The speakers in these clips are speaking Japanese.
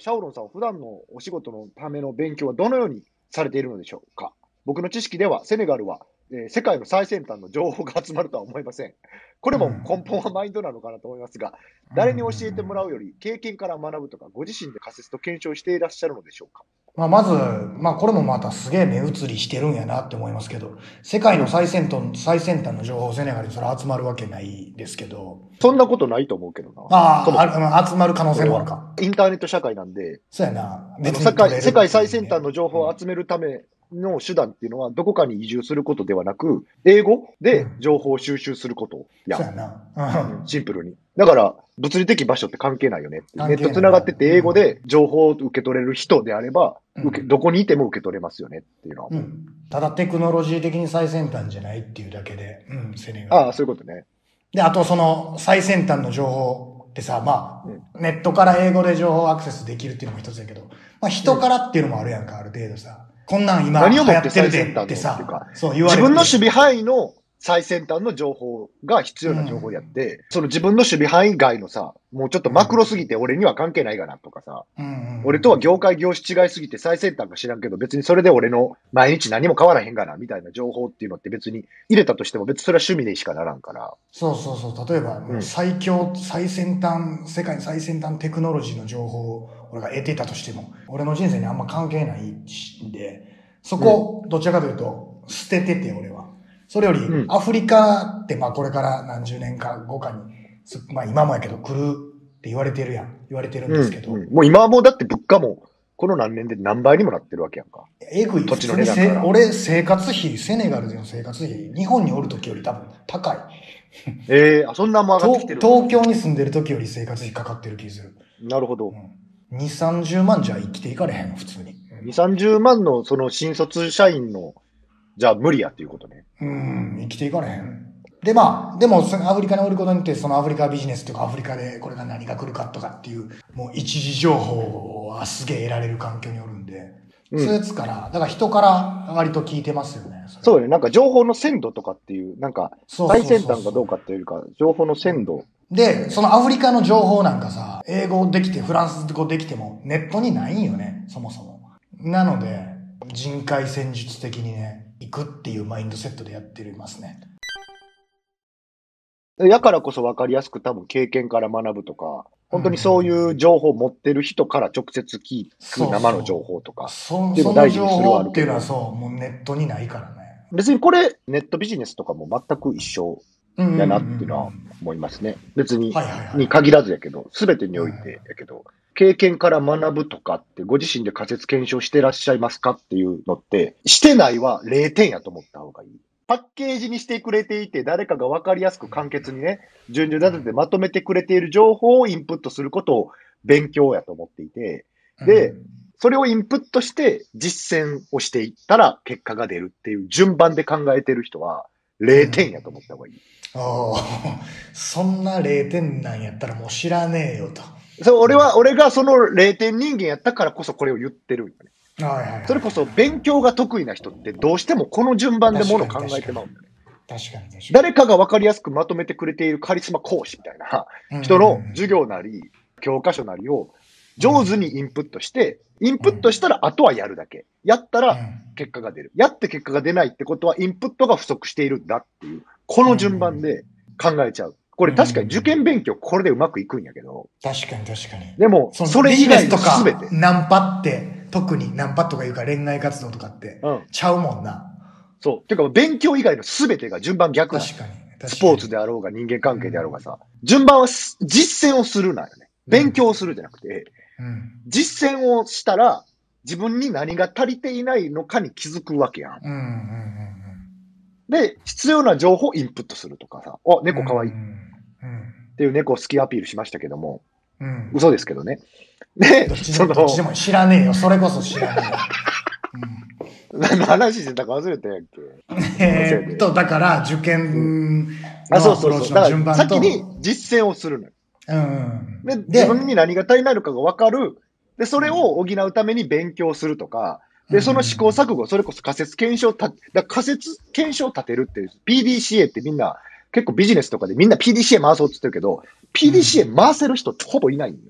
シャオロンさんは普段のお仕事のための勉強はどのようにされているのでしょうか。僕の知識では、セネガルは、世界の最先端の情報が集まるとは思いません。これうん。 も根本はマインドなのかなと思いますが、 うん。うん。う誰に教えてもらん。 うより、経験から学ぶとか、ご自身で仮説と検証していらっしゃるのでしょうか。 まあ、まず、まあ、これもまたすげえ目移りしてるんやなって思いますけど、世界のうん。 最先端の情報セネガルにそれ集まるわけないですけど、 そんなことないと思うけどな。そああ、 もそも。 集まる可能これは。 性もあるか。 インターネット社会なんで、 そうやな。別に取れるって世界最いう意味ね。 先端の情うん。 報を集めるための手段っていうのは、どこかに移住することではなく、英語でうん。 情報を収集することやん。 そうやな。 うん、 うん。 シンプルに。だから、物理的場所って関係ないよねって。ネ関ット係ないな。 繋がっててうん。 英語で情報を受け取れる人であれば、 うん。 どこにいても受け取れますよねっていうのは思う。 うん。ただテクノロジー的に最先端じゃないっていうだけで、うん、セネガルああ、 は。 そういうことね。 で、あとその最先端の情報ってさ、まうん。 あ、ネットから英語で情報アクセスできるっていうのも一つやけど、まあ人かうん。 らっていうのもあるやんか、ある程度さ。こんなん今何をもって流行ってる最先端でってのっていうか、 さ、そう言わ自れて、 分の守備範囲の最先端の情報が必要な情報うん、 であって、その自分の守備範囲外のさ、もうちょっとうん、 マクロすぎて俺には関係ないかなとかさ、 うん、うん、う俺とは業ん。 界業種違いすぎて最先端か知らんけど、別にそれで俺の毎日何も変わらへんがな、みたいな情報っていうのって別に入れたとしても別にそれは趣味でしかならんから。 そうそうそう。例えばもううん。 最強、最先端、世界最先端テクノロジーの情報を俺が得てたとしても、俺の人生にあんま関係ないんで、そうん。 こ、どちらかというと、捨ててて俺は。それより、 うん。 アフリカってまあこれから何十年か後かに、まあ今もやけど来るって言われてるやん。言われてるんでうん。 すけど、 うん。もう今はもうだって物価もこの何年で何倍にもなってるわけやんか。 えぐい。普土地の通に値段から。 俺生活費、セネガルでの生活費、日本におる時より多分高い。 そんなもん上がってきてるんだ。 東京に住んでる時より生活費かかってる気する。 なるほど。 うん。2、30万じゃ生きていかれへん、普通に。 2、30万のその新卒社員の、じゃあ無理やっていうことね。 うん、生きていかれへん。で、まあ、でも、そのアフリカにおることによって、そのアフリカビジネスとか、アフリカでこれが何が来るかとかっていう、もう一時情報はすげえ得られる環境におるんで、 うん。 そういうやつから、だから人から割と聞いてますよね、それは。 そうね。なんか情報の鮮度とかっていう、なんか最そうそう先端かどうそうそかっていうよりか、情報のう。う鮮度。 ん。で、そのアフリカの情報なんかさ、英語できて、フランス語できても、ネットにないんよね、そもそも。なので、人海戦術的にね、行くっていうマインドセットでやってますね。 やからこそ分かりやすく多分経験から学ぶとか、 うんうんう本当にそういうん。 情報を持ってる人から直接聞くそう生の情報そう。 とかっていうのをその情大事にするはあ報っていうのはるけど、 そう、もうネットにないからね。 別にこれネットビジネスとかも全く一緒うんうんうんうやなっていうのはん。 思いますね。別に、 はいはいはいには限らずやけど、すべてにい。うおいてん。 やけど、経験から学ぶとかってご自身で仮説検証してらっしゃいますかっていうのって、してないは0点やと思った方がいい。パッケージにしてくれていて、誰かが分かりやすく簡潔にね、順序立ててまとめてくれている情報をインプットすることを勉強やと思っていて、 うん。 で、それをインプットして実践をしていったら結果が出るっていう順番で考えてる人は0 うん。 点やと思った方がいい。 おーそんな0点なんやったらもう知らねえよと。 そう、 うん。 俺がその0点人間やったからこそこれを言ってるんよね。 はいはいはいはいそれこそはい。 勉強が得意な人ってどうしてもこの順番でも確かのを考えに確かに。 てまうんだよね。 確かに確かに。 誰かが分かりやすくまとめてくれているカリスマ講師みたいなうんうんう人の授ん業なり教科書なりをうん。う上手ん。 にインプットして、インうん。 プットしたらあとはやるだけ。やったらうん。 結果が出る。やって結果が出ないってことはインプットが不足しているんだっていう、こうん。うの順番ん。 で考えちゃう。こうん。 れ確かに受験うん。 勉強これでうまくいくんやけど、 確かに確かに。 でもそのそれビジネスと以外のすべて、 かナンパって、特にナンパとかいうか恋愛活動とかってうん。 ちゃうもんな。 そう。てか、勉強以外の全てが順番逆なの。 確かに、 ス確かに。 ポーツであろうが人間関係であろうがうん。 さ、順番は実践をするなんよね。 うん。 勉強をするじゃなくて、 うん。 実践をしたら、自分に何が足りていないのかに気づくわけやん。 うん。うん。 で、必要な情報をインプットするとかさ、あ、 うん。う猫かわいいっん。うん。 ていう猫好きアピールしましたけども、 うん。 嘘ですけどね。で、 どっちでも知らねえよ。それこそ知らねえよ。うん。 何の話してたか忘れたやんけ。そのせいで。 だから、受うん。 験あ、 のそうそうそう。 アプローチのだから、 順番先にと、 実践をするのよ。 うん。 で、自分にで、 何が足りないのかが分かる。で、それをうん。 補うために勉強するとか、 うん。うで、その試行ん。 錯誤、それこそ仮説検証仮説検証を立てるっていう、PDCA ってみんな、結構ビジネスとかでみんな PDCA 回そうって言ってるけど、 うん。 PDCA 回せる人ってほぼいないんだよね。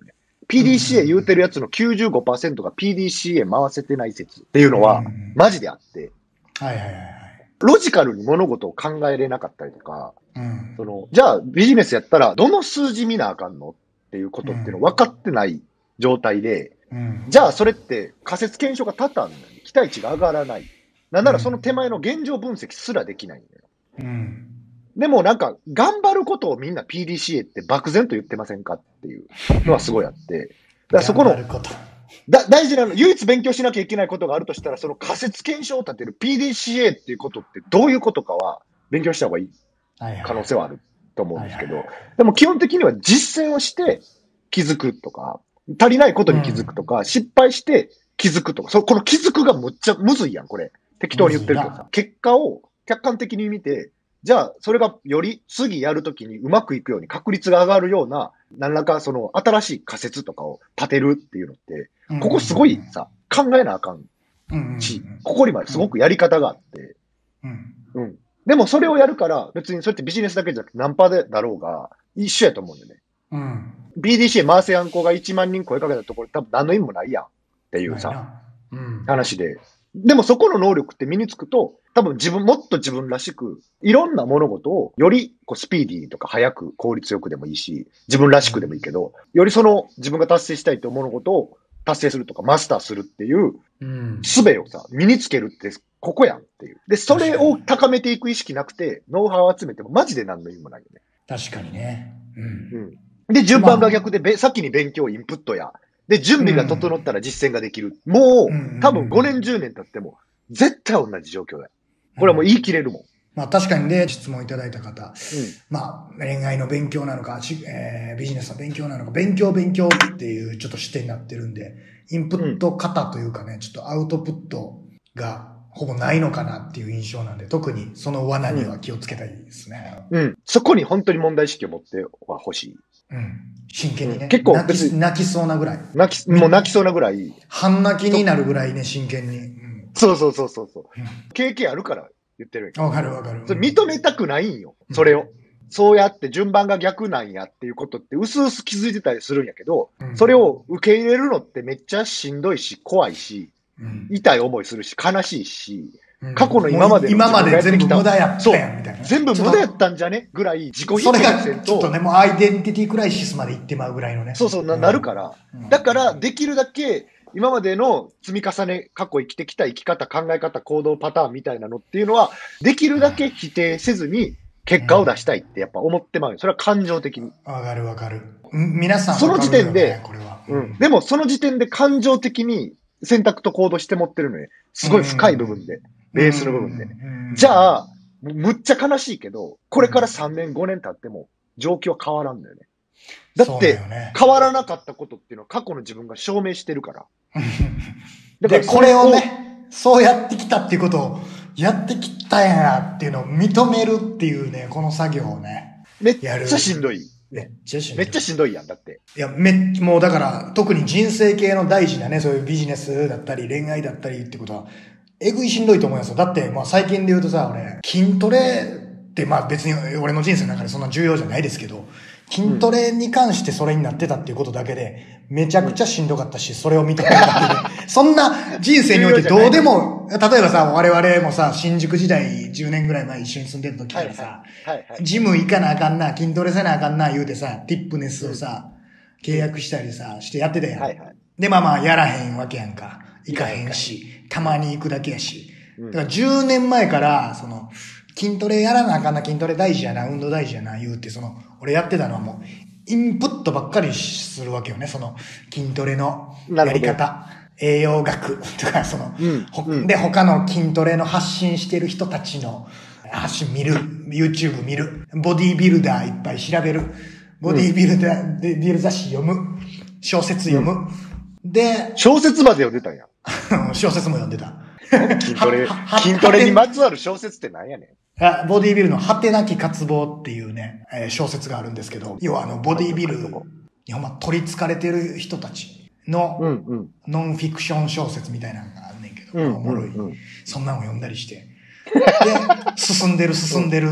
PDCA 言うてるやつの 95% が PDCA 回せてない説っていうのは、マジであって、 はいはいはいはい。 ロジカルに物事を考えれなかったりとか、 うん。 じゃあビジネスやったらどの数字見なあかんのっていうことっていうの分かってない状態で、 うん。 じゃあそれって仮説検証が多々あるのに期待値が上がらない。なんならその手前の現状分析すらできないんだよ。 うん。 でもなんか、頑張ることをみんな PDCA って漠然と言ってませんかっていうのはすごいあって。だからそこの、 頑張ること大事なの、唯一勉強しなきゃいけないことがあるとしたら、その仮説検証を立てる PDCA っていうことってどういうことかは勉強した方がいい可能性はあると思うんですけど、でも基本的には実践をして気づくとか、足りないことに気づくとか、失敗して気づくとか、この気づくがむっちゃむずいやん、これ。適当に言ってるけどさ。結果を客観的に見て、じゃあ、それがより次やるときにうまくいくように確率が上がるような、何らかその新しい仮説とかを立てるっていうのって、ここすごいさ、考えなあかんし、ここにますごくやり方があって、うん。でもそれをやるから、別にそれってビジネスだけじゃなくてナンパでだろうが、一緒やと思うんだよね。 うん。 BDCA 回せやん子が1万人声かけたところ多分何の意味もないやんっていうさ、話で。でもそこの能力って身につくと、多分もっと自分らしく、いろんな物事をよりスピーディーとか早く効率よくでもいいし、自分らしくでもいいけど、よりその自分が達成したいと思う物事を達成するとかマスターするっていう、術をさ、身につけるってここやんっていう。で、それを高めていく意識なくて、ノウハウを集めてもマジで何の意味もないよね。 確かにね。 で、順番が逆で、先に勉強インプットや、で、準備が整ったら実践ができる。もう、多分5年、10年経っても、絶対同じ状況だよ。これはもう言い切れるもん。 まあ確かにね、質問いただいた方。まあ、恋愛の勉強なのか、ビジネスの勉強なのか、勉強っていうちょっと視点になってるんで、インプット型というかね、ちょっとアウトプットがほぼないのかなっていう印象なんで、特にその罠には気をつけたいですね。 そこに本当に問題意識を持っては欲しい。 真剣にね。 結構泣きそうなぐらい。 もう泣きそうなぐらい。 半泣きになるぐらいね、真剣に。 そう。経験あるから言ってる。 わかる。 それ認めたくないんよ。それを。そうやって順番が逆なんやっていうことって薄々気づいてたりするんやけど、それを受け入れるのってめっちゃしんどいし、怖いし、痛い思いするし、悲しいし、過去の今まで全部無駄やったやんみたいな。 全部無駄やったんじゃねぐらい自己否定せんと。ちょっとね、もうアイデンティティクライシスまで行ってまうぐらいのね。 なるから。だから、できるだけ、今までの積み重ね、過去生きてきた生き方、考え方、行動パターンみたいなのっていうのは、できるだけ否定せずに、結果を出したいってやっぱ思ってまう。それは感情的に。 わかる。皆さんその時点で、 これは。 でもその時点で感情的に選択と行動して持ってるのに、すごい深い部分で。ベースの部分で。じゃあ、むっちゃ悲しいけど、これから3年、5年経っても状況は変わらんだよね。だって、変わらなかったことっていうのは過去の自分が証明してるから。 だからこれをね、そうやってきたっていうことを、やってきたやなっていうのを認めるっていうね、この作業をね。 めっちゃしんどい。 めっちゃしんどいやん、だって。 いや、もうだから、特に人生系の大事なね、そういうビジネスだったり、恋愛だったりってことは、えぐいしんどいと思いますよ。だって、まあ最近で言うとさ、俺、筋トレって、まあ別に俺の人生の中でそんな重要じゃないですけど、筋トレに関してそれになってたっていうことだけで、めちゃくちゃしんどかったし、それを認めたっていう。そんな人生においてどうでも、例えばさ、我々もさ、新宿時代10年ぐらい前一緒に住んでる時からさ、ジム行かなあかんな、筋トレせなあかんな言うてさ、ティップネスをさ、契約したりさ、してやってたやん。で、まあやらへんわけやんか。行かへんし、たまに行くだけやし。だから10年前から、筋トレやらなあかんな、筋トレ大事やな、運動大事やな、言うて、俺やってたのはもう、インプットばっかりするわけよね、筋トレのやり方、栄養学とか、で、他の筋トレの発信してる人たちの発信見る、YouTube 見る、ボディービルダーいっぱい調べる、ボディービルダー、ビル雑誌読む、小説読む、で、 小説まで読んでたんや。 小説も読んでた。 筋トレにまつわる小説って何やねん。 ボディービルの果てなき渇望っていうね、小説があるんですけど、要はボディービルに取り憑かれてる人たちのノンフィクション小説みたいなのがあんねんけど、おもろい。そんなのを読んだりして。で、進んでる。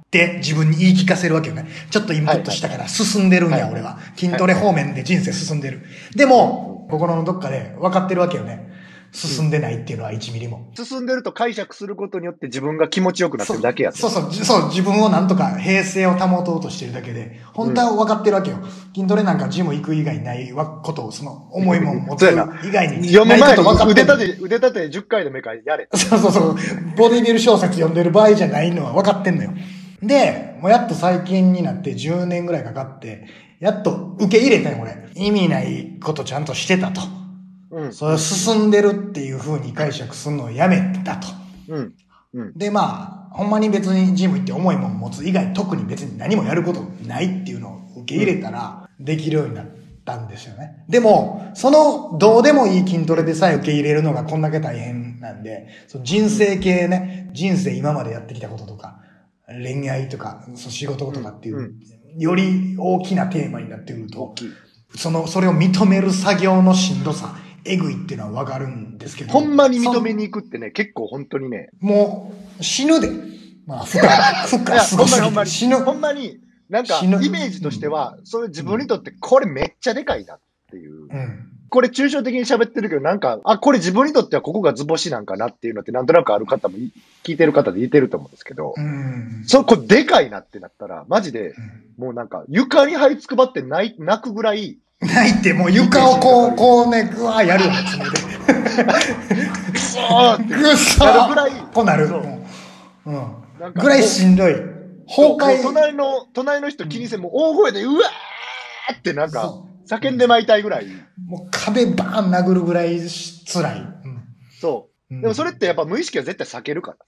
って自分に言い聞かせるわけよね。ちょっとインプットしたから進んでるんや、俺は。筋トレ方面で人生進んでる。でも、心のどっかで分かってるわけよね。進んでないっていうのは1ミリも。 進んでると解釈することによって自分が気持ちよくなってるだけやと。 そう、自分をなんとか平静を保とうとしてるだけで、本当は分かってるわけよ。筋トレなんかジム行く以外ないことを、その重いもん持つ以外に。 読む前に腕立て10回でもいいからやれ。 そう。ボディビル小説読んでる場合じゃないのは分かってんのよ。で、もうやっと最近になって10年ぐらいかかって、やっと受け入れたよ、俺。意味ないことちゃんとしてたと。それ進んでるっていう風に解釈するのをやめたと。で、まあ、ほんまに別にジム行って重いもん持つ以外、特に別に何もやることないっていうのを受け入れたら、できるようになったんですよね。でも、その、どうでもいい筋トレでさえ受け入れるのがこんだけ大変なんで、その人生系ね、人生今までやってきたこととか、恋愛とか、仕事とかっていう、より大きなテーマになってくると、それを認める作業のしんどさ、えぐいっていうのはわかるんですけど。 ほんまに認めに行くってね、結構本当にね。 もう、死ぬで。まあ、負荷すごすぎて死ぬ。 ほんまに、なんか、イメージとしては、それ自分にとってこれめっちゃでかいなっていう。これ抽象的に喋ってるけど、なんか、これ自分にとってはここが図星なんかなっていうのってなんとなくある方も、聞いてる方で言ってると思うんですけど、これでかいなってなったら、マジで、もうなんか、床に這いつくばって泣くぐらい、 泣いて、もう床をこうね、ぐわーやるよね、爪で。 ぐそーってぐそーなるぐらい。 こうなる。ぐらいしんどい。崩壊。 隣の人気にせん、もう大声で、うわーってなんか、叫んでまいたいぐらい。 もう壁バーン殴るぐらい辛い。 そう。でもそれってやっぱ無意識は絶対避けるから。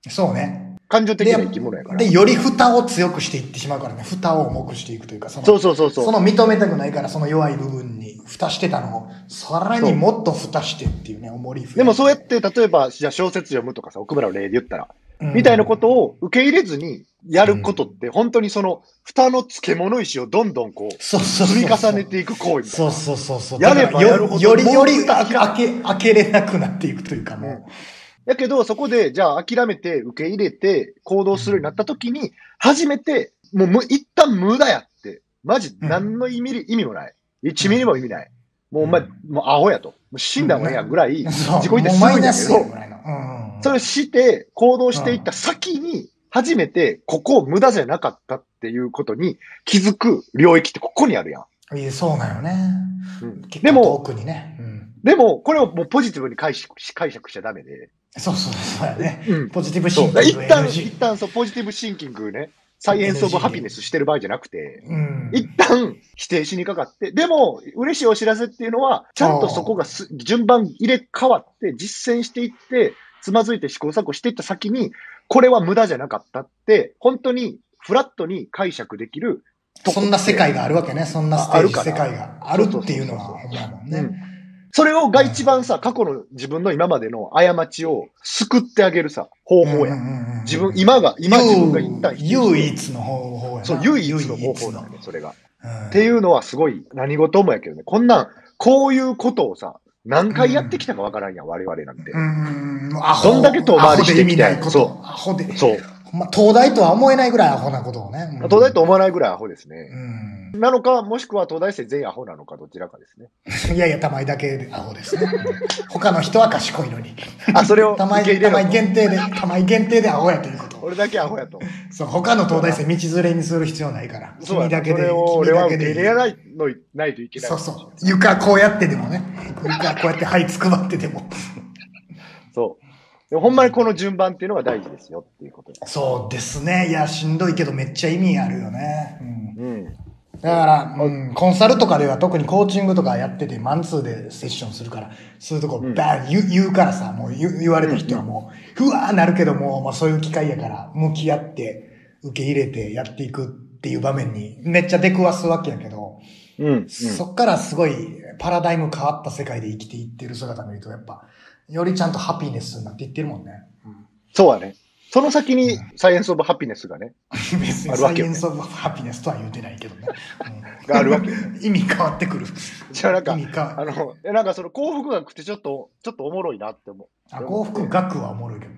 そうね。 感情的な生き物やから。 で、より蓋を強くしていってしまうからね。蓋を重くしていくというか、 そう。 その認めたくないから、その弱い部分に蓋してたのを、さらにもっと蓋してっていうね、重り増え。 でもそうやって、例えば、じゃあ小説読むとかさ、奥村の例で言ったら、みたいなことを受け入れずにやることって、本当にその、蓋の漬物石をどんどんこう、積み重ねていく行為みたいな。 そう。 やればやるほど、 より開けれなくなっていくというかもう。 だけど、そこで、じゃあ諦めて、受け入れて、行動するようになったときに、初めて、もう一旦無駄やって、マジ、何の意味もない。1ミリも意味ない。もうお前、もうアホやと。もう死んだもんやぐらい、自己否定するんやけど、それして、行動していった先に、初めて、ここ無駄じゃなかったっていうことに気づく領域ってここにあるやん。 そうなよね。 でも、 遠くにね。 でも、これをもうポジティブに解釈しちゃダメで。 そうやね。ポジティブシンキング。 一旦ポジティブシンキングね、サイエンスオブハピネスしてる場合じゃなくて、一旦否定しにかかって、でも、嬉しいお知らせっていうのは、ちゃんとそこが順番入れ替わって、実践していって、つまずいて試行錯誤していった先に、これは無駄じゃなかったって、本当にフラットに解釈できる。 そんな世界があるわけね。そんなステージ世界があるっていうのは、ほんまやもんね。 それが一番さ、過去の自分の今までの過ちを救ってあげるさ、方法や。今自分が一旦唯一の方法やな。 そう、唯一の方法なんだね、それが。っていうのはすごい何事もやけどね、こういうことをさ、何回やってきたかわからんやん、我々なんて。どんだけ遠回りしてきたやん。 そう。アホで。そう。東大とは思えないぐらいアホなことをね。 東大と思わないぐらいアホですね。なのか、もしくは東大生全員アホなのか、どちらかですね。 いや、玉井だけアホですね。他の人は賢いのに。 それを玉井限定でアホやということ。 俺だけアホやと。 そう、他の東大生道連れにする必要ないから。君だけで。 俺は受け入れないといけない。 そう。床こうやってでもね。床こうやって這いつくばってでも。 そう。でもほんまにこの順番っていうのが大事ですよっていうことです。 そうですね。いや、しんどいけどめっちゃ意味あるよね。だから、コンサルとかでは特にコーチングとかやってて、マンツーでセッションするから、そういうとこバーン言うからさ、もう言われた人はもう、ふわーなるけども、まあそういう機会やから、向き合って、受け入れてやっていくっていう場面にめっちゃ出くわすわけやけど、そっからすごいパラダイム変わった世界で生きていってる姿見ると、やっぱ、よりちゃんとハピネスになっていってるもんね。 そうだね。その先にサイエンスオブハピネスがね。 別にサイエンスオブハピネスとは言うてないけどね。 があるわけ。 意味変わってくる。 じゃあなんかその幸福学ってちょっとおもろいなって思う。 幸福学はおもろいけどね。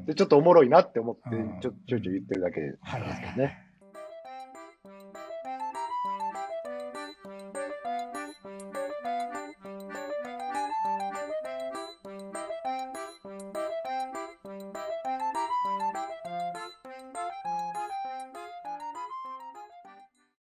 で、ちょっとおもろいなって思ってうん、 ちょいちょい言ってるだけなんはいはいはいですけどね。